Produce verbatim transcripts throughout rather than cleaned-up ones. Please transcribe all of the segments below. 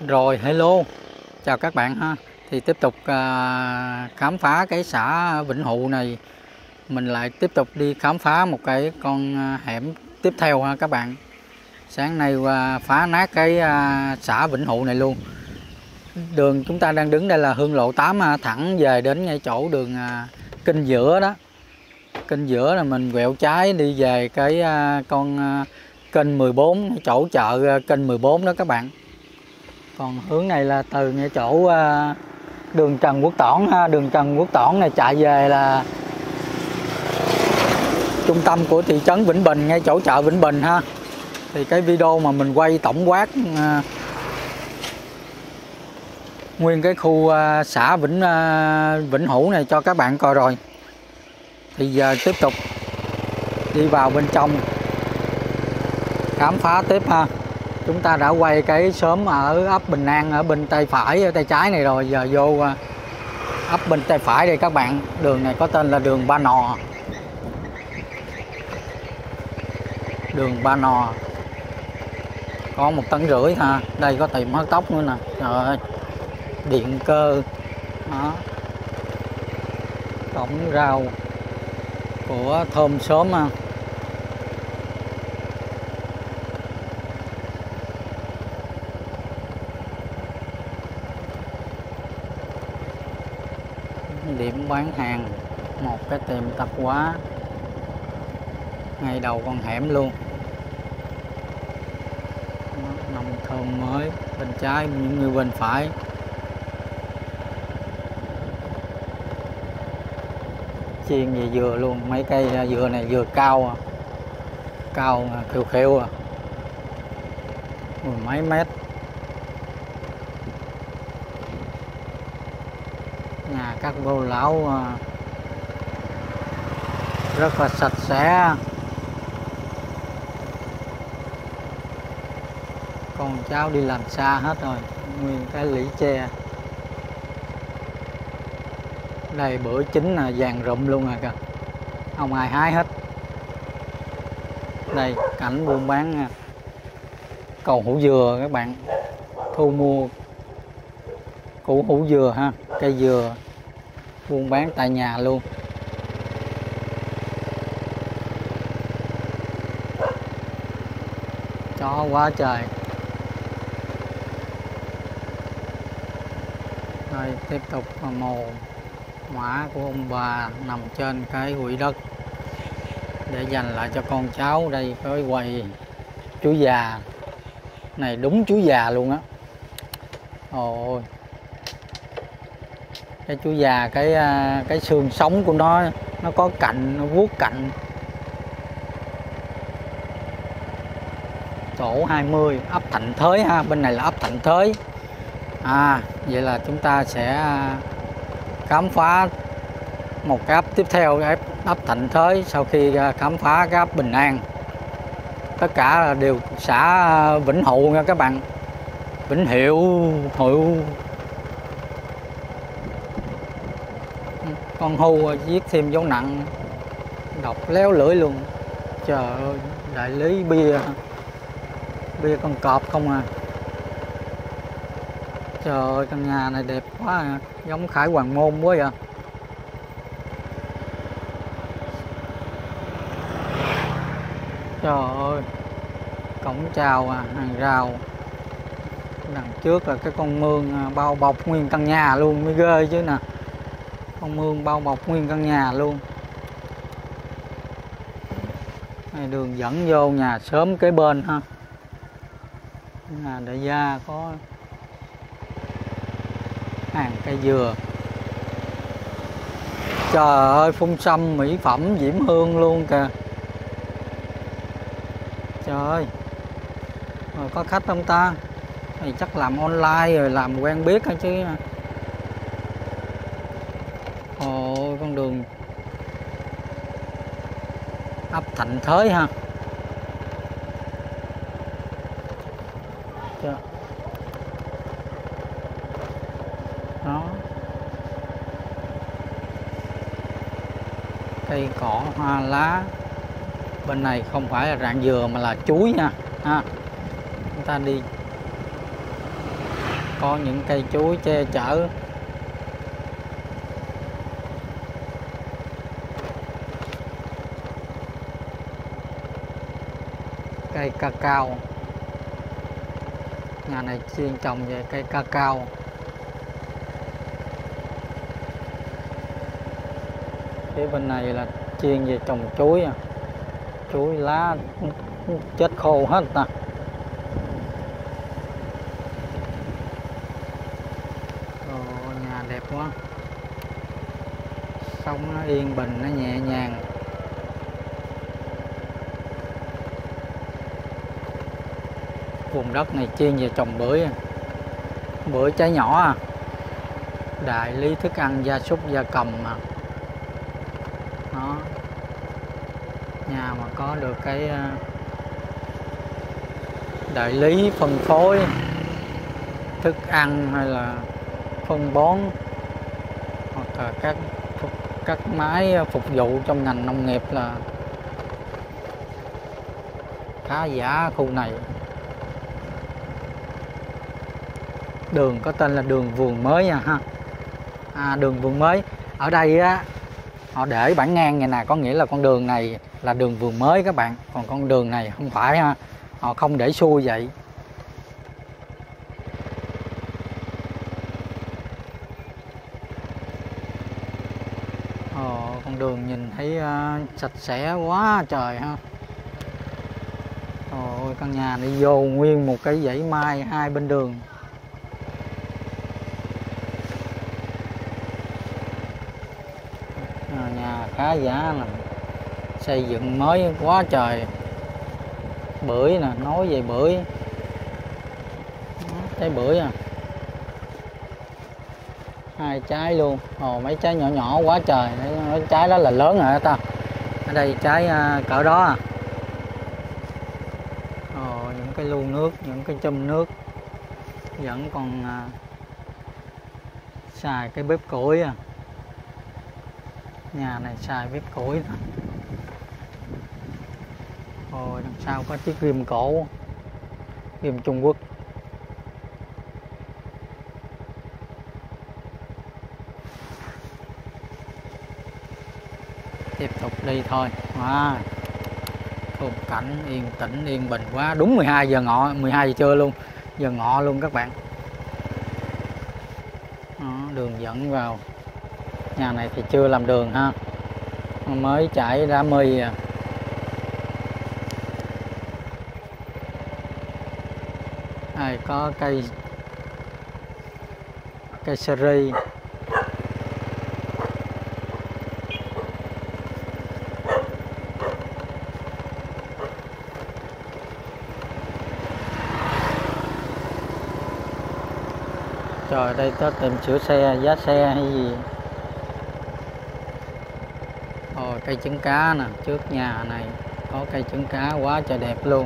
Rồi, hello, chào các bạn ha. Thì tiếp tục à, khám phá cái xã Vĩnh Hụ này. Mình lại tiếp tục đi khám phá một cái con hẻm tiếp theo ha các bạn. Sáng nay à, phá nát cái à, xã Vĩnh Hụ này luôn. Đường chúng ta đang đứng đây là Hương Lộ tám ha, thẳng về đến ngay chỗ đường à, Kinh Giữa đó. Kinh Giữa là mình quẹo trái đi về cái à, con à, kênh mười bốn, chỗ chợ à, kênh mười bốn đó các bạn. Còn hướng này là từ ngay chỗ uh, đường Trần Quốc Toản ha, đường Trần Quốc Toản này chạy về là trung tâm của thị trấn Vĩnh Bình, ngay chỗ chợ Vĩnh Bình ha. Thì cái video mà mình quay tổng quát uh, nguyên cái khu uh, xã Vĩnh uh, Vĩnh Hữu này cho các bạn coi rồi. Thì giờ tiếp tục đi vào bên trong khám phá tiếp ha. Chúng ta đã quay cái xóm ở ấp Bình An ở bên tay phải, ở tay trái này rồi. Giờ vô ấp bên tay phải đây các bạn. Đường này có tên là đường Ba Nò. Đường Ba Nò. Có một tấn rưỡi ha. Đây có tiệm hớt tóc nữa nè. Trời ơi. Điện cơ. Đó. Cổng rau của thôn xóm ha. Điểm bán hàng, một cái tiệm tạp hóa ngay đầu con hẻm luôn. Nông thôn mới bên trái cũng như bên phải. Chiên về dừa luôn, mấy cây dừa này dừa cao cao khêu khêu à, mười mấy mét. Nhà các cô lão rất là sạch sẽ. Con cháu đi làm xa hết rồi, nguyên cái lũy tre. Đây bữa chính là vàng rụm luôn rồi kìa, không ai hái hết. Đây cảnh buôn bán cầu hũ dừa các bạn, thu mua củ hũ dừa ha, cây dừa buôn bán tại nhà luôn. Chó quá trời. Đây tiếp tục mồ mã của ông bà nằm trên cái quỹ đất để dành lại cho con cháu. Đây có cái quầy chú già này, đúng chú già luôn á. Ôi, cái chú già, cái cái xương sống của nó nó có cạnh, nó vuốt cạnh. Tổ hai mươi, ấp Thạnh Thới ha, bên này là ấp Thạnh Thới. À, vậy là chúng ta sẽ khám phá một cái ấp tiếp theo, cái ấp Thạnh Thới, sau khi khám phá cái ấp Bình An. Tất cả là đều xã Vĩnh Hụ nha các bạn. Vĩnh Hiệu, Hữu. Con hưu viết thêm dấu nặng, đọc léo lưỡi luôn. Trời ơi, đại lý bia bia con cọp không à. Trời ơi, căn nhà này đẹp quá à. Giống Khải Hoàn Môn quá vậy. Trời ơi, cổng chào à, hàng rào. Đằng trước là cái con mương bao bọc nguyên căn nhà luôn mới ghê chứ nè. Con mương bao bọc nguyên căn nhà luôn. Này đường dẫn vô nhà xóm kế bên ha. Nhà đại gia có hàng cây dừa. Trời ơi, phun sâm mỹ phẩm Diễm Hương luôn kìa. Trời ơi. Rồi có khách không ta? Thì chắc làm online rồi, làm quen biết thôi chứ. Ồ, con đường ấp Thạnh Thới ha. Đó. Cây cỏ hoa lá. Bên này không phải là rạng dừa mà là chuối nha ha. Chúng ta đi có những cây chuối che chở. Cây ca cao, nhà này chuyên trồng về cây ca cao. Phía bên này là chuyên về trồng chuối, à. Chuối lá chết khô hết ta. Ồ, nhà đẹp quá, sống nó yên bình, nó nhẹ nhàng. Vùng đất này chuyên về trồng bưởi, bưởi trái nhỏ, à. Đại lý thức ăn gia súc gia cầm mà. Đó, nhà mà có được cái đại lý phân phối thức ăn hay là phân bón, hoặc là các các máy phục vụ trong ngành nông nghiệp là khá giả khu này. Đường có tên là đường Vườn Mới nha ha. À, đường Vườn Mới ở đây á, họ để bảng ngang này nè, có nghĩa là con đường này là đường Vườn Mới các bạn, còn con đường này không phải ha, họ không để xuôi vậy. Ồ, con đường nhìn thấy uh, sạch sẽ quá trời ha. Ôi, căn nhà này vô nguyên một cái dãy mai hai bên đường. À, nhà khá giả nè, xây dựng mới quá trời. Bưởi nè, nói về bưởi, trái bưởi à, hai trái luôn. Ồ, mấy trái nhỏ nhỏ quá trời, mấy trái đó là lớn rồi ta. Ở đây trái uh, cỡ đó à. Ồ, những cái lu nước, những cái chum nước vẫn còn uh, xài cái bếp củi à. Nhà này xài bếp củi nè. Ôi, đằng sau có chiếc ghim cổ, ghim Trung Quốc. Tiếp tục đi thôi. À, khung cảnh yên tĩnh yên bình quá. Đúng mười hai giờ ngọ, mười hai giờ trưa luôn, giờ ngọ luôn các bạn. Đó, đường dẫn vào. Nhà này thì chưa làm đường ha, mới chảy đá mì à. Đây có cây cây seri. Trời, đây có tiệm sửa xe, giá xe hay gì. Ồ, cây trứng cá nè, trước nhà này có cây trứng cá quá trời đẹp luôn.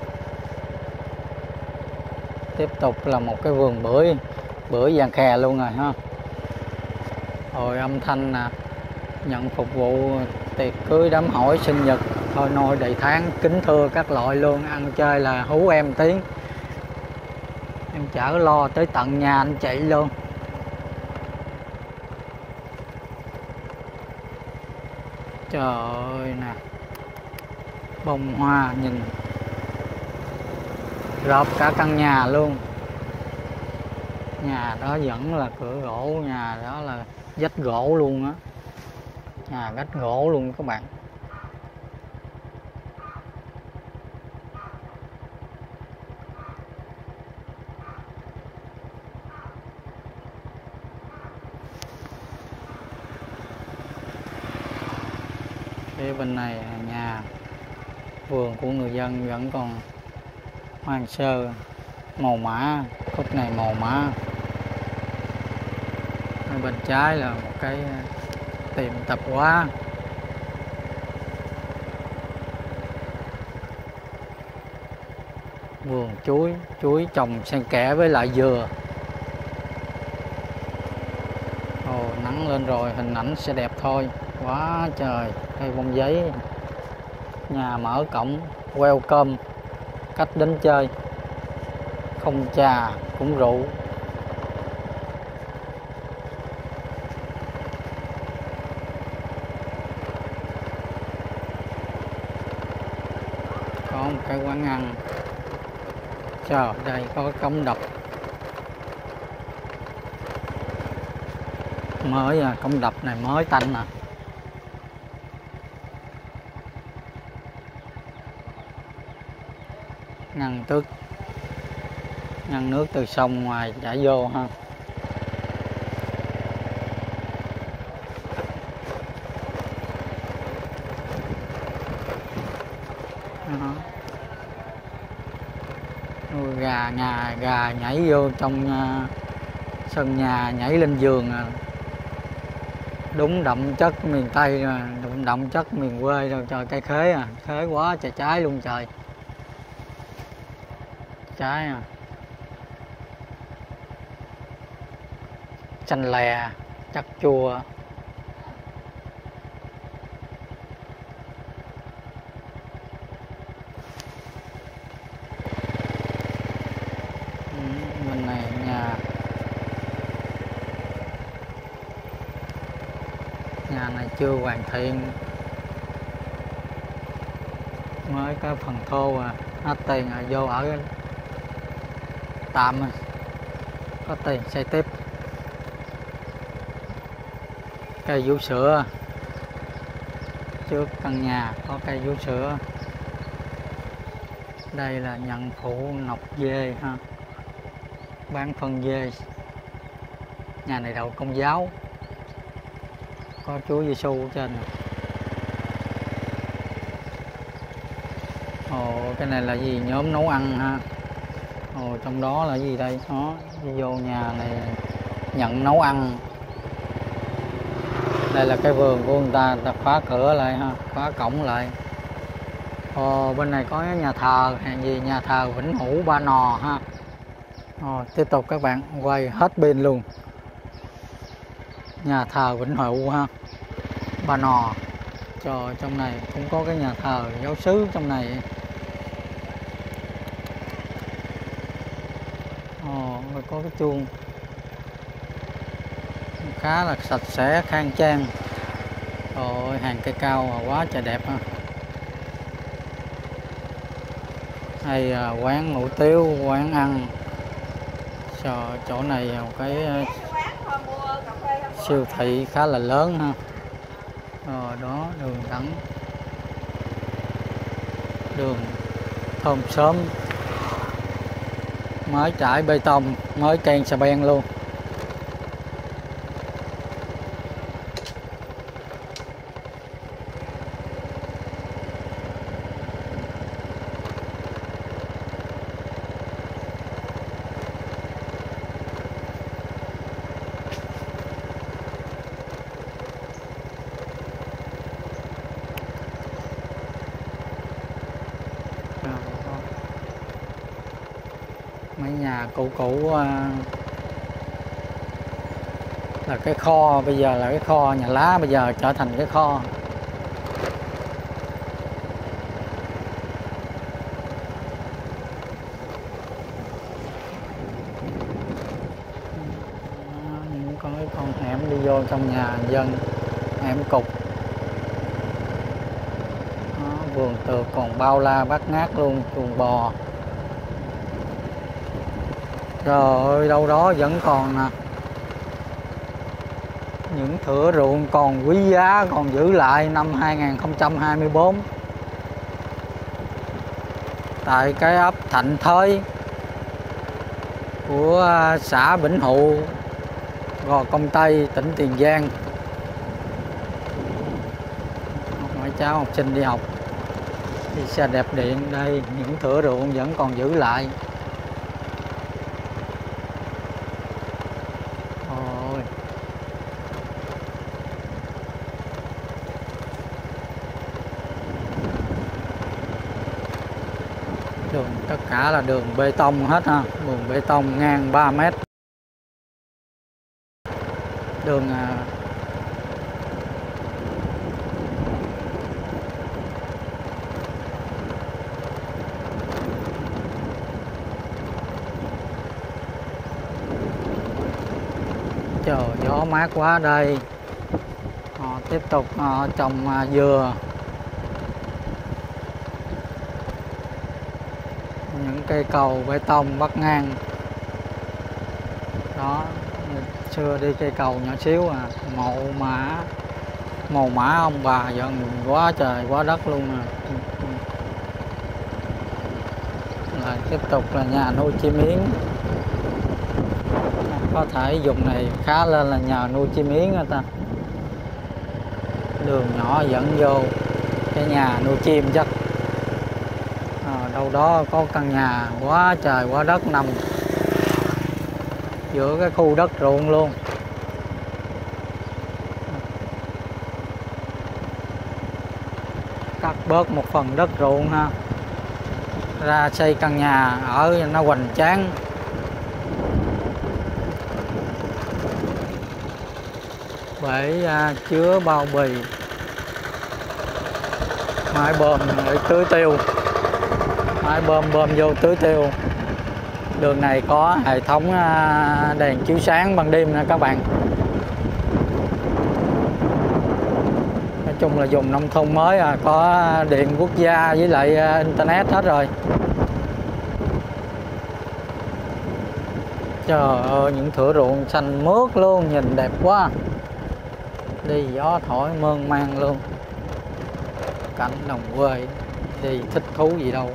Tiếp tục là một cái vườn bưởi, bưởi vàng khè luôn rồi ha. Rồi âm thanh nè, nhận phục vụ tiệc cưới, đám hỏi, sinh nhật, thôi nôi đầy tháng, kính thưa các loại luôn. Ăn chơi là hú em tiếng, em chở lo tới tận nhà anh chị luôn. Trời ơi nè, bông hoa nhìn rợp cả căn nhà luôn. Nhà đó vẫn là cửa gỗ, nhà đó là vách gỗ luôn á, nhà vách gỗ luôn các bạn. Phía bên này nhà vườn của người dân vẫn còn hoang sơ, màu mã, khúc này màu mã. Ở bên trái là một cái tiệm tạp hóa. Vườn chuối, chuối trồng xen kẽ với lại dừa. Ồ, nắng lên rồi hình ảnh sẽ đẹp thôi. Quá trời, cây bông giấy. Nhà mở cổng welcome, khách đến chơi, không trà cũng rượu. một cái quán ăn. Trời, đây có cái cống đập mới à, cống đập này mới tanh à. Ngăn nước ngăn nước từ sông ngoài chảy vô ha. Đó. Gà nhà gà nhảy vô trong uh, sân nhà, nhảy lên giường à. Đúng đậm chất miền Tây rồi, đúng đậm chất miền quê rồi. Trời, cây khế à, khế quá trời, trái luôn trời, trái à, chanh lè chắc chua. Bên này nhà nhà này chưa hoàn thiện, mới có phần thô à, hết tiền rồi vô ở tạm rồi, có tiền xây tiếp. Cây vú sữa trước căn nhà có cây vú sữa. Đây là nhận phụ nọc dê ha, bán phân dê. Nhà này đầu Công giáo, có Chúa Giêsu ở trên. Ồ, cái này là gì, nhóm nấu ăn ha. Ồ, trong đó là gì đây? Đó, đi vô nhà này nhận nấu ăn. Đây là cái vườn của người ta, ta khóa cửa lại ha, khóa cổng lại. Ồ, bên này có nhà thờ, hàng gì, nhà thờ Vĩnh Hữu Ba Nò ha. Ồ, tiếp tục các bạn quay hết pin luôn. Nhà thờ Vĩnh Hữu ha, Ba Nò. Trời, trong này cũng có cái nhà thờ giáo xứ trong này. Ồ, có cái chuông khá là sạch sẽ, khang trang. Rồi hàng cây cao quá trời đẹp ha. Hay à, quán hủ tiếu, quán ăn. Trời, chỗ này một cái siêu thị khá là lớn ha. Rồi đó, đường thẳng, đường thơm sớm, mới trải bê tông, mới ken xà beng luôn. Mấy nhà cũ cũ là cái kho, bây giờ là cái kho, nhà lá bây giờ trở thành cái kho. Có cái con hẻm đi vô trong nhà dân, hẻm cục. Đó, vườn tược còn bao la bát ngát luôn, chuồng bò. Trời ơi, đâu đó vẫn còn nè, những thửa ruộng còn quý giá, còn giữ lại năm hai nghìn không trăm hai mươi tư tại cái ấp Thạnh Thới của xã Vĩnh Hữu, Gò Công Tây, tỉnh Tiền Giang. Mấy cháu học sinh đi học đi xe đạp điện, đây những thửa ruộng vẫn còn giữ lại. Ôi, đường tất cả là đường bê tông hết ha, đường bê tông ngang ba mét. Đường à, trời, gió mát quá đây. Họ tiếp tục họ trồng à, dừa. cây cầu bê tông bắc ngang đó. Xưa đi cây cầu nhỏ xíu à, mộ mã mồ mã ông bà dọn quá trời quá đất luôn à. Lại tiếp tục là nhà nuôi chim yến, có thể vùng này khá lên là nhà nuôi chim yến người ta. Đường nhỏ dẫn vô cái nhà nuôi chim chắc à, đâu đó có căn nhà quá trời quá đất nằm giữa cái khu đất ruộng luôn. Cắt bớt một phần đất ruộng ha, ra xây căn nhà ở nó hoành tráng. Bể à, chứa bao bì, máy bơm để tưới tiêu, máy bơm bơm vô tưới tiêu. Đường này có hệ thống à, đèn chiếu sáng ban đêm nè các bạn. Nói chung là vùng nông thôn mới à, có điện quốc gia với lại à, internet hết rồi. Trời ơi, những thửa ruộng xanh mướt luôn, nhìn đẹp quá. Đi gió thổi mơn man luôn. Cảnh đồng quê đi thích thú gì đâu.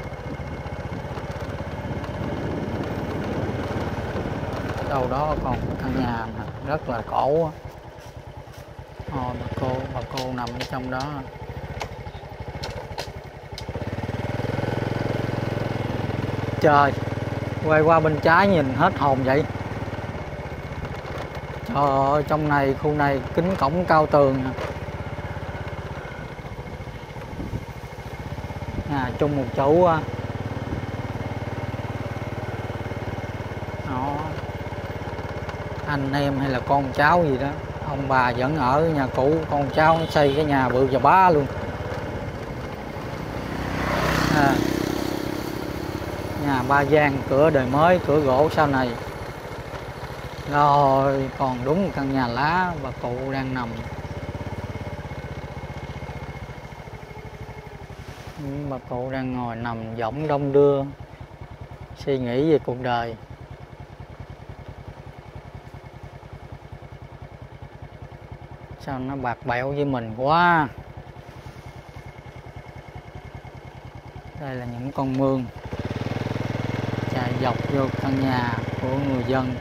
Đâu đó còn căn nhà rất là cổ. Ồ, bà cô bà cô nằm ở trong đó. Trời, quay qua bên trái nhìn hết hồn vậy. Trời ơi, trong này khu này kính cổng cao tường. Nhà chung một chủ. Đó. Anh em hay là con cháu gì đó, ông bà vẫn ở nhà cũ, con cháu xây cái nhà bự và bá luôn. À, nhà ba gian, cửa đời mới, cửa gỗ sau này. Rồi còn đúng căn nhà lá bà cụ đang nằm. Bà cụ đang ngồi nằm võng đông đưa, suy nghĩ về cuộc đời. Sao nó bạc bẽo với mình quá. Đây là những con mương chạy dọc vô căn nhà của người dân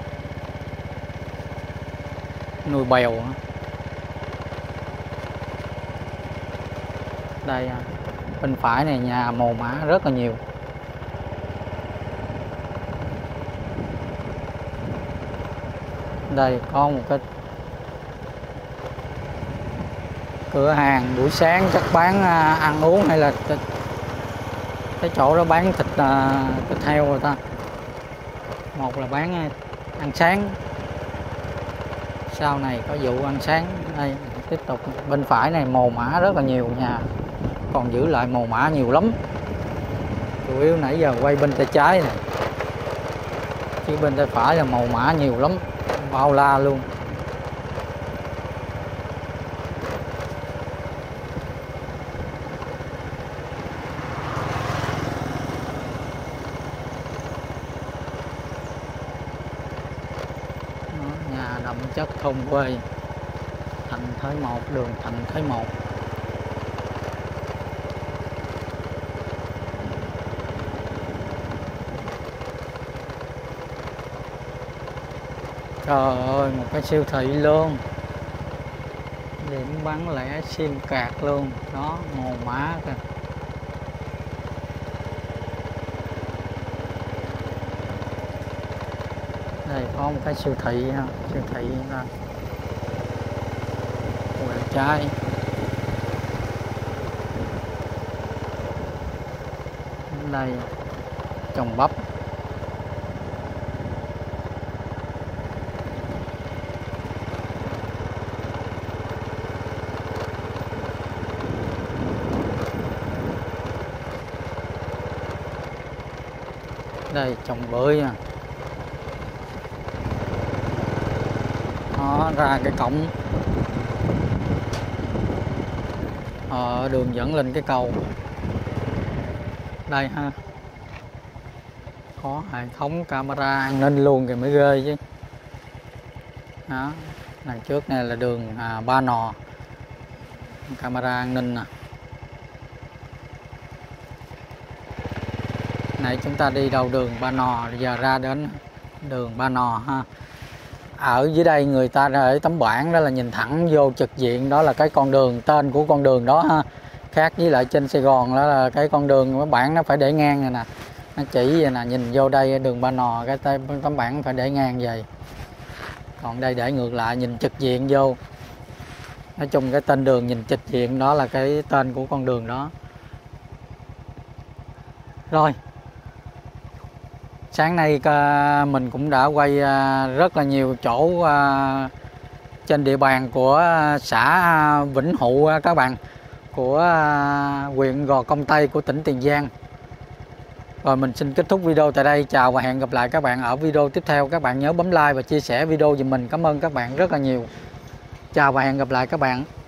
nuôi bèo. Đây bên phải này nhà mồ mã rất là nhiều. Đây có một cái cửa hàng buổi sáng chắc bán ăn uống hay là cái chỗ đó bán thịt thịt heo rồi ta. Một là bán ăn sáng, sau này có vụ ăn sáng. Đây tiếp tục bên phải này mồ mã rất là nhiều, nhà còn giữ lại mồ mã nhiều lắm. Chủ yếu nãy giờ quay bên tay trái này, chứ bên tay phải là mồ mã nhiều lắm, bao la luôn. Đó, nhà đậm chất thôn quê, Thạnh Thới một, đường Thạnh Thới một. Trời ơi, một cái siêu thị luôn, điểm bán lẻ sim card luôn đó, mồ mã kìa. Đây có một cái siêu thị ha, siêu thị là quẹo trái. Đây trồng bắp. Đây trồng bưởi à. Đó, ra cái cổng ờ, đường dẫn lên cái cầu đây ha. có hệ thống camera an ninh luôn thì mới ghê chứ. Đó, đằng trước này là đường à, Ba Nò, camera an ninh nè. Nãy chúng ta đi đầu đường Ba Nò, giờ ra đến đường Ba Nò ha. Ở dưới đây người ta để tấm bảng đó là nhìn thẳng vô trực diện, đó là cái con đường, tên của con đường đó ha. Khác với lại trên Sài Gòn đó là cái con đường cái bảng nó phải để ngang rồi nè, nó chỉ vậy nè, nhìn vô đây đường Ba Nò cái tấm bảng phải để ngang vậy, còn đây để ngược lại nhìn trực diện vô. Nói chung cái tên đường nhìn trực diện đó là cái tên của con đường đó. Rồi sáng nay mình cũng đã quay rất là nhiều chỗ trên địa bàn của xã Vĩnh Hụ các bạn, của huyện Gò Công Tây của tỉnh Tiền Giang. Rồi mình xin kết thúc video tại đây. Chào và hẹn gặp lại các bạn ở video tiếp theo. Các bạn nhớ bấm like và chia sẻ video giùm mình. Cảm ơn các bạn rất là nhiều. Chào và hẹn gặp lại các bạn.